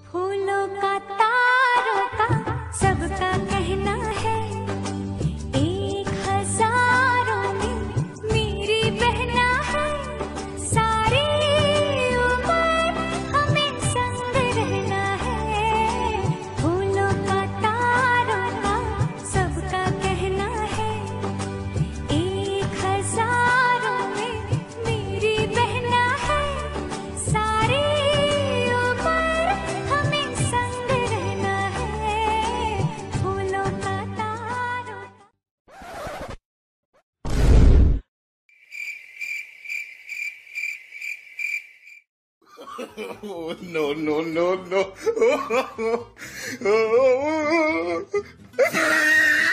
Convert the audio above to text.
फूलों का तारों का सबका कहना है, एक हजारों में मेरी बहना है। सारी उम्र हमें संग रहना है। फूलों का तारों का सबका कहना है, एक हजारों में मेरी बहना है। सारी Oh, no, no, no, no.